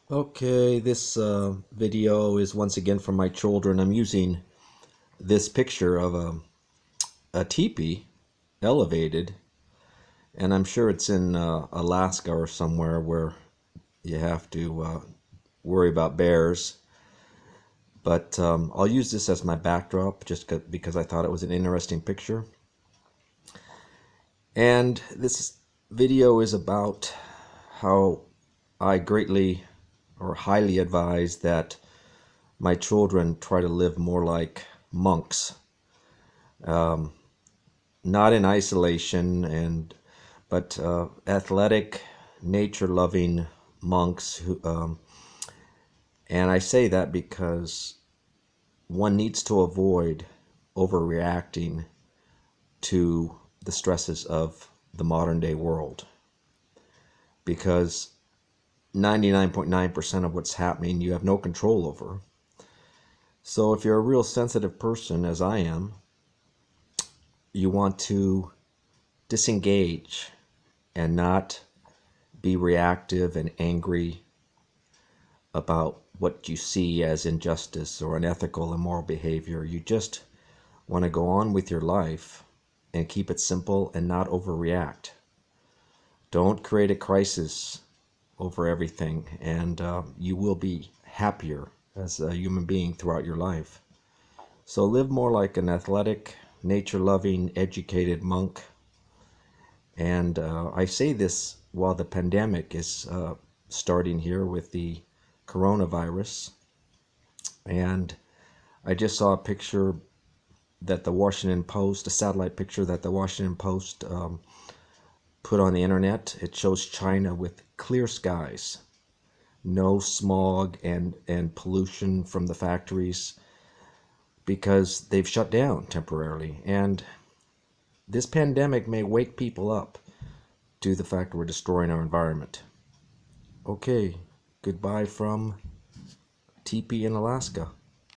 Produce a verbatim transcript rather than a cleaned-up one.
Okay, this uh, video is once again from my children. I'm using this picture of a, a teepee elevated, and I'm sure it's in uh, Alaska or somewhere where you have to uh, worry about bears. But um, I'll use this as my backdrop just because I thought it was an interesting picture. And this video is about how I greatly or highly advise that my children try to live more like monks, um, not in isolation, and but uh, athletic, nature-loving monks. Who, um, and I say that because one needs to avoid overreacting to the stresses of the modern day world, because ninety-nine point nine percent of what's happening you have no control over. So if you're a real sensitive person, as I am, you want to disengage and not be reactive and angry about what you see as injustice or unethical, immoral behavior. You just want to go on with your life and keep it simple and not overreact. Don't create a crisis over everything, and uh, you will be happier as a human being throughout your life. So live more like an athletic, nature-loving, educated monk. And uh, I say this while the pandemic is uh, starting here with the coronavirus. And I just saw a picture that the Washington Post, a satellite picture that the Washington Post um, put on the internet. It shows China with clear skies, no smog and, and pollution from the factories because they've shut down temporarily. And this pandemic may wake people up to the fact we're destroying our environment. Okay, goodbye from Teepee in Alaska.